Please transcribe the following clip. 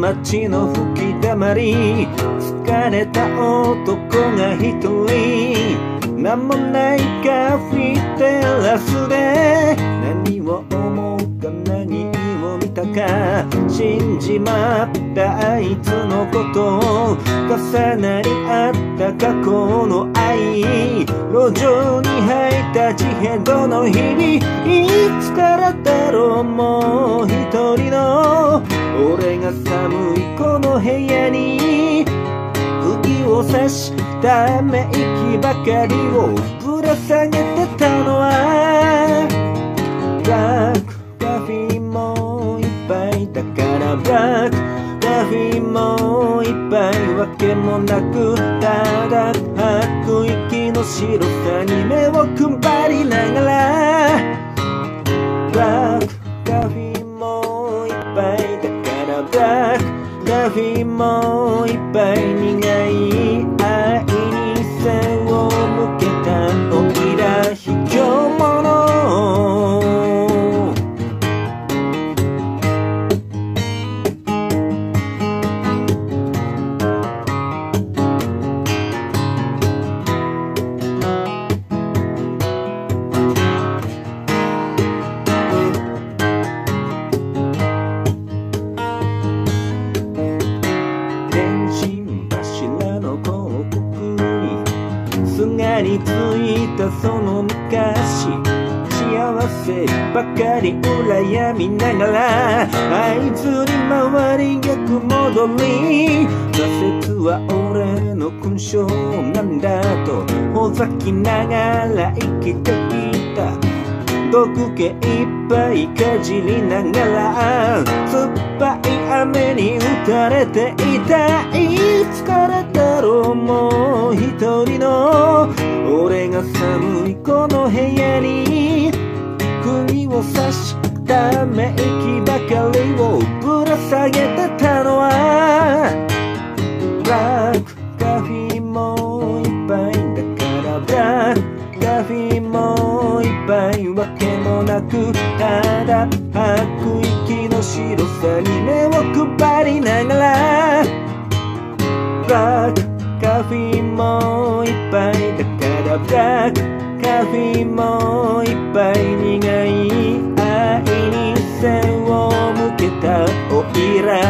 街の吹き溜まり、疲れた男が一人、名もないカフェテラスで何を思うか何を見たか、死んじまったあいつのことを重なり合った過去の愛、路上に吐いた地平道の日々、いつからだろうもう一人の俺が寒いこの部屋に釘を刺しため息ばかりをぶら下げてたのは、ブラックカフェもいっぱいだからブラックカフェもいっぱいわけもなく、ただ吐く息の白さに目を配りながら、ブラックカフェもいっぱいだからブラックカフェもいっぱい苦い愛に背を向けたおいら卑怯者、についたその昔、幸せばかり羨みながら合図に回り逆戻り、挫折は俺の勲章なんだとほざきながら生きていた。毒気いっぱいかじりながら酸っぱい雨に打たれていた。いつからだろうもう一人の俺が寒いこの部屋に釘を刺しため息ばかりをぶら下げてたのは、ブラックカフェもいっぱいだからブラックカフェもいっぱいわけもなく、ただ吐く息の白さに目を配りながら、ブラックカフェもいっぱいだからブラックカフェもいっぱい苦い愛に背を向けたおいら